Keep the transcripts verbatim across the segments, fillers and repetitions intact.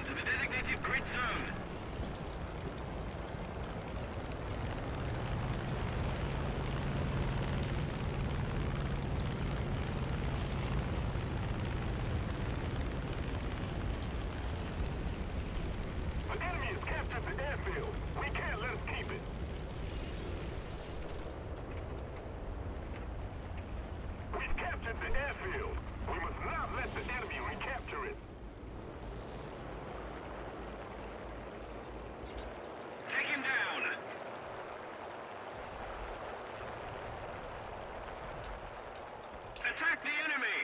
to the designated grid zone. The enemy has captured the airfield. We can't let us keep it. We've captured the airfield. We must not let the enemy recapture it. Take him down. Attack the enemy.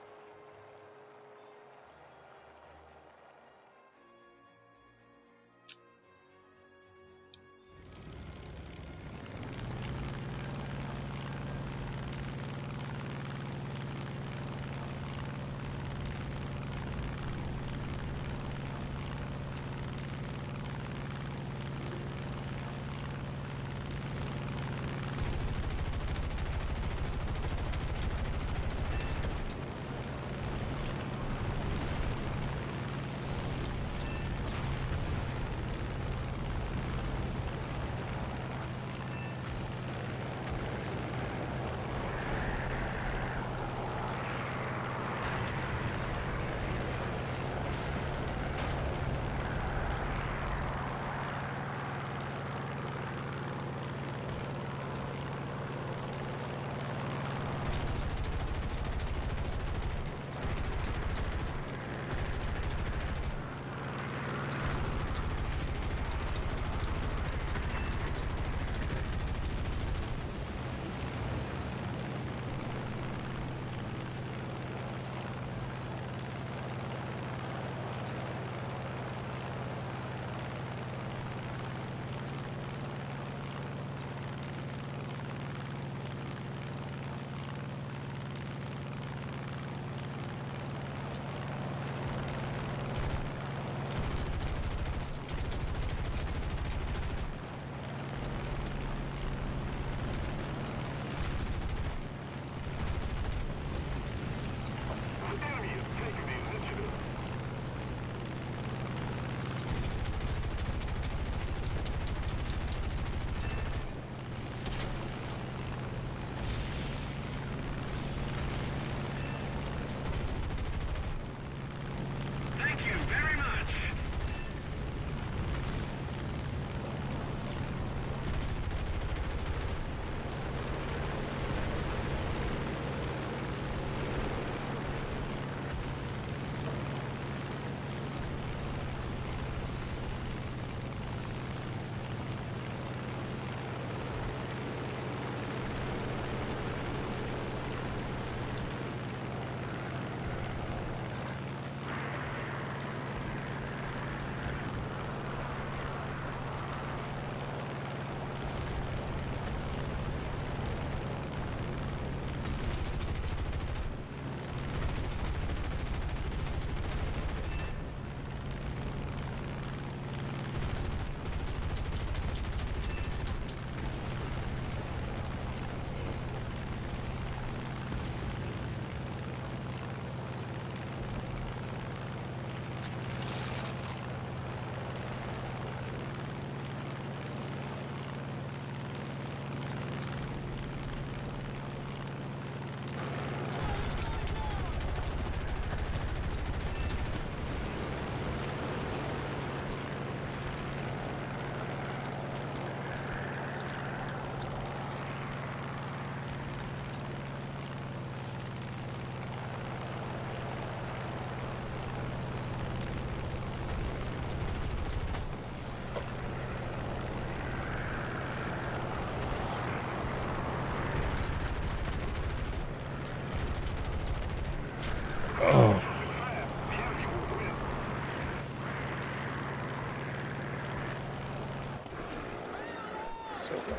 So good.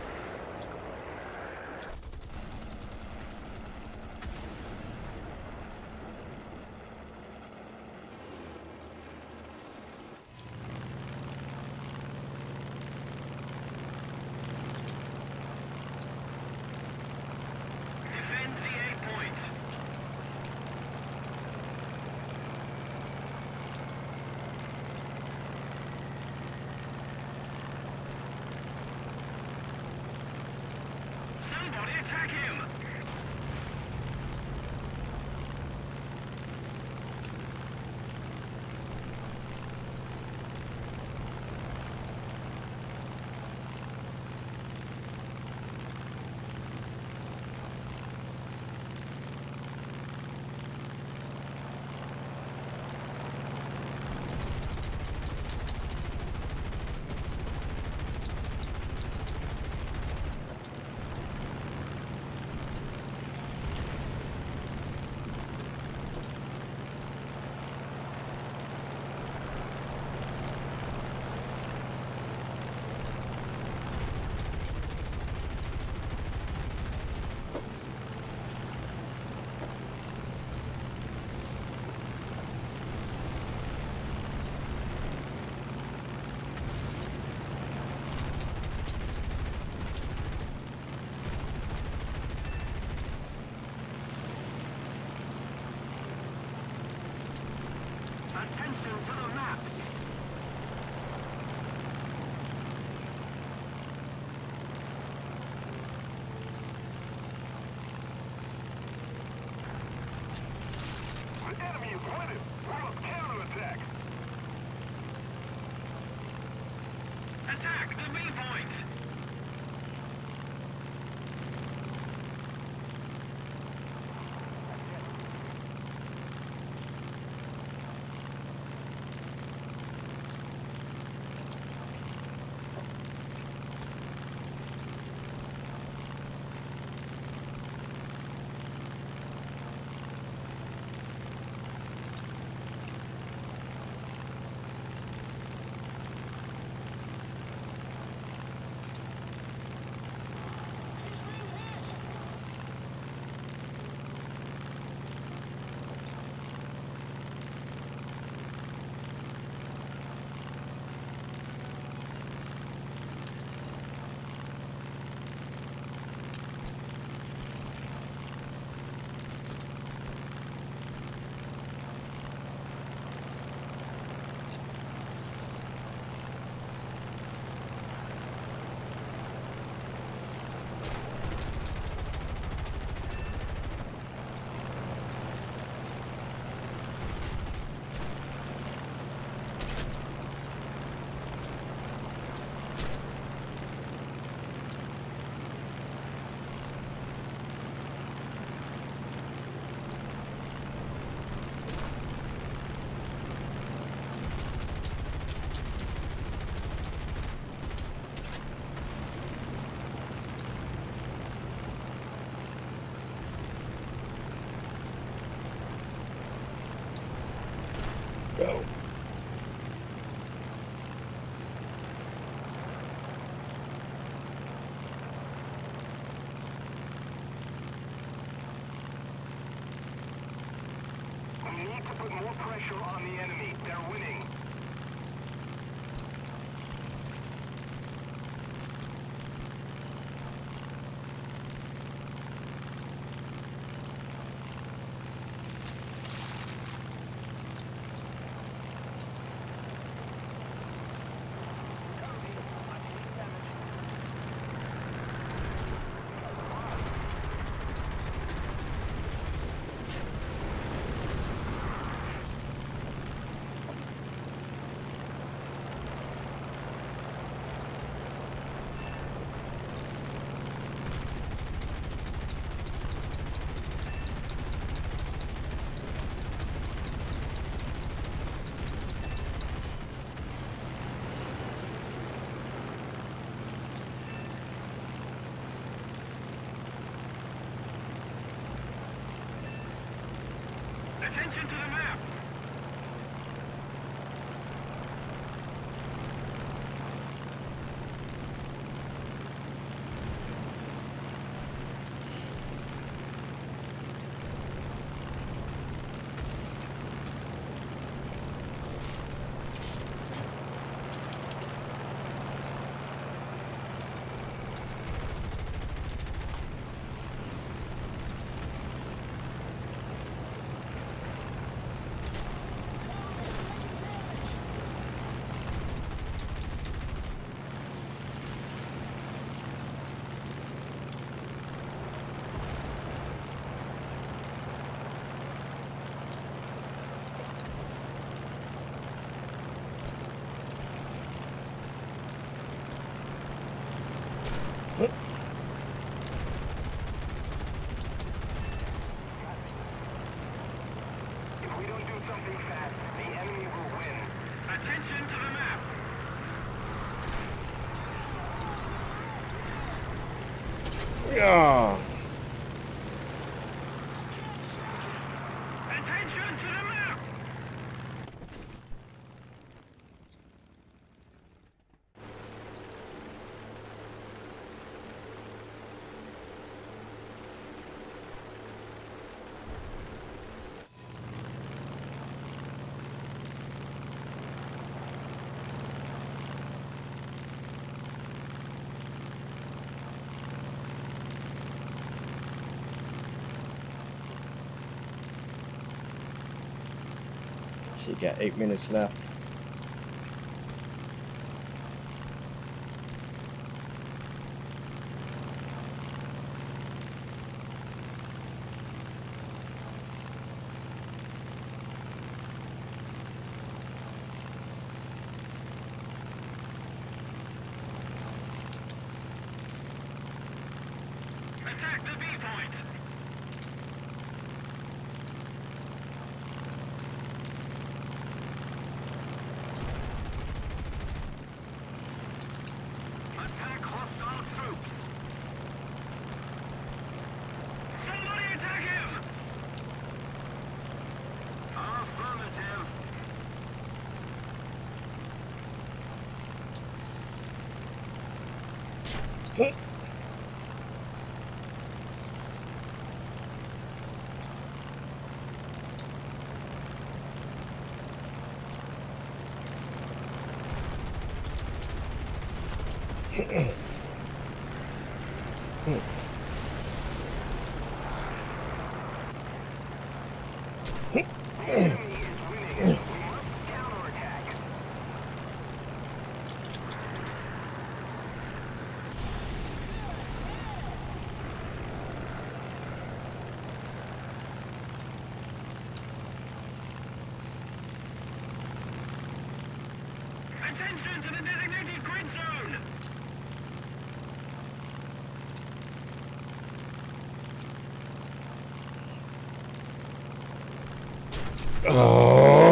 Defend the A point. is winning. We must counterattack. Attack the B point. Go. We need to put more pressure on the enemy. They're winning. Attention to the map. If we don't do something fast, the enemy will win. Attention to the map. Yeah. Attention to the map. So you got eight minutes left. Attack the B point! Attack hostile troops! Somebody attack him! Affirmative! The enemy is winning. We must counterattack. Attention to the designated grid zone! Oh.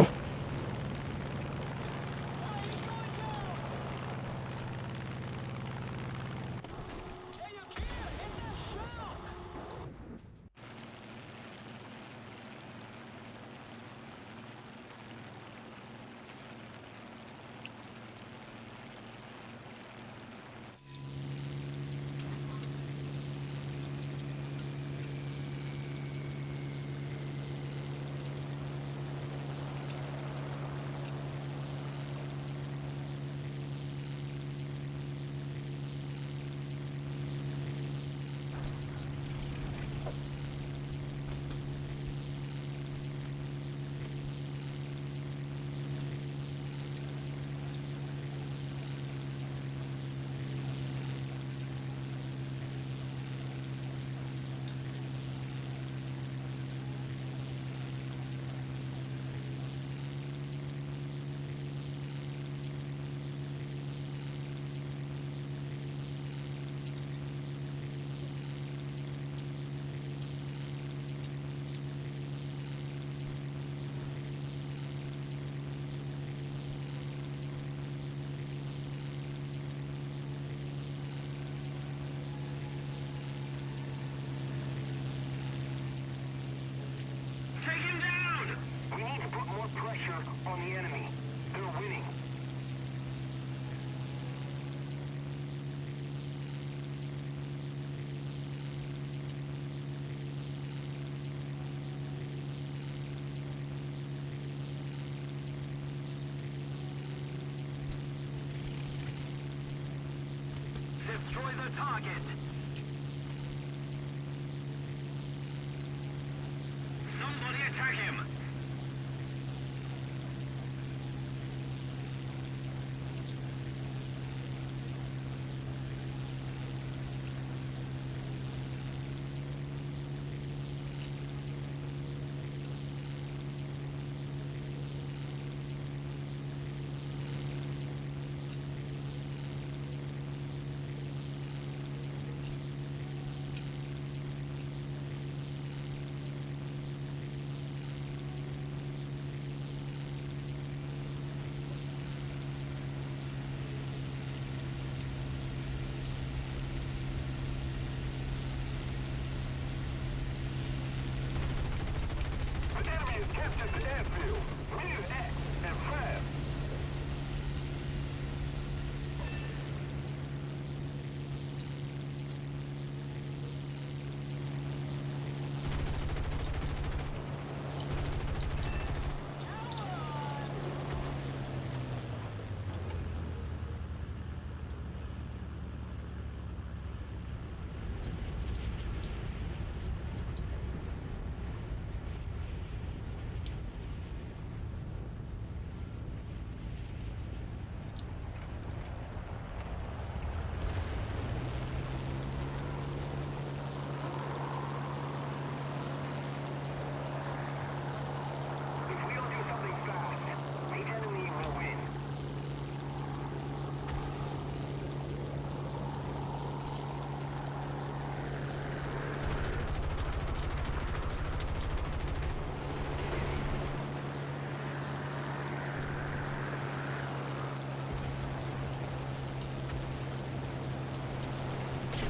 Take him down! We need to put more pressure on the enemy. They're winning. Destroy the target! Somebody attack him! The enemy has captured the airfield. We need to act, and fast.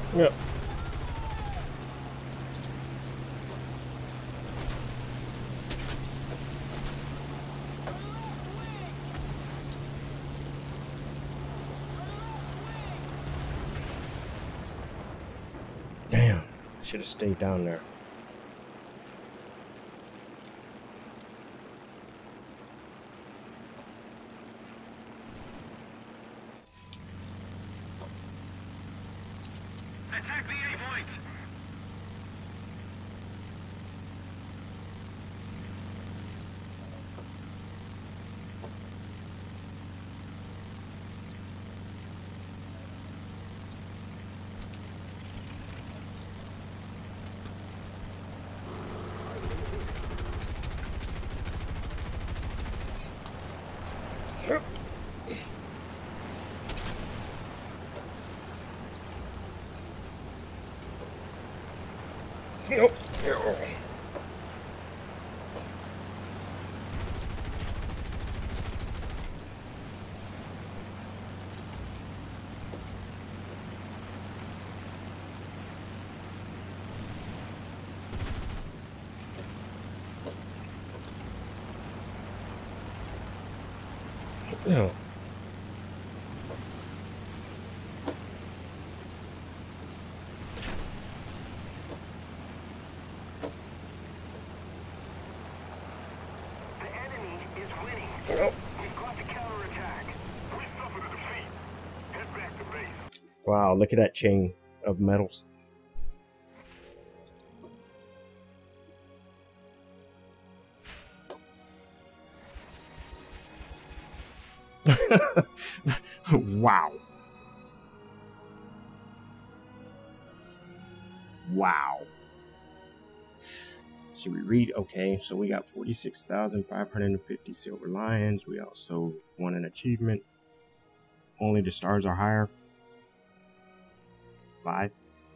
Yep. Damn, I should have stayed down there. Attack the A point! Yep. Yeah. The enemy is winning. Yep. We've got to counterattack. We suffered a defeat. Head back to base. Wow, look at that chain of medals. Wow. Wow. Should we read? Okay, so we got forty-six thousand five hundred fifty silver lions. We also won an achievement. Only the stars are higher. Five.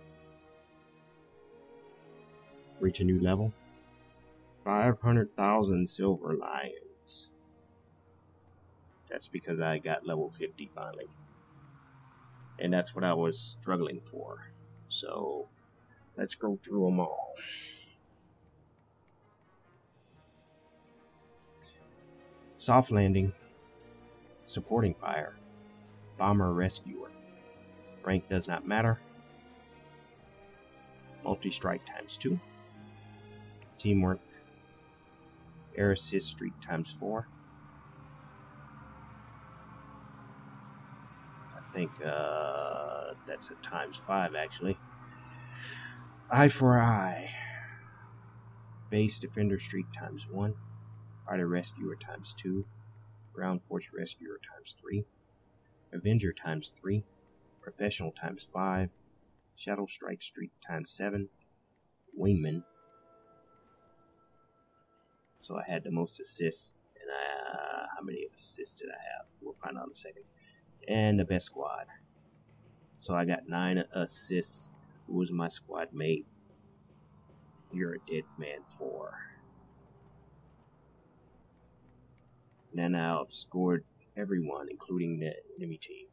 Reach a new level. five hundred thousand silver lions. That's because I got level fifty finally. And that's what I was struggling for. So, let's go through them all. Soft landing. Supporting fire. Bomber rescuer. Rank does not matter. Multi-strike times two. Teamwork. Air assist streak times four. I think uh, that's a times five actually. Eye for eye. Base defender streak times one. Fighter rescuer times two. Ground force rescuer times three. Avenger times three. Professional times five. Shadow strike streak times seven. Wingman. So I had the most assists. And uh, how many assists did I have? We'll find out in a second. And the best squad. So I got nine assists. Who was my squad mate? You're a dead man four. And then I outscored everyone, including the enemy team.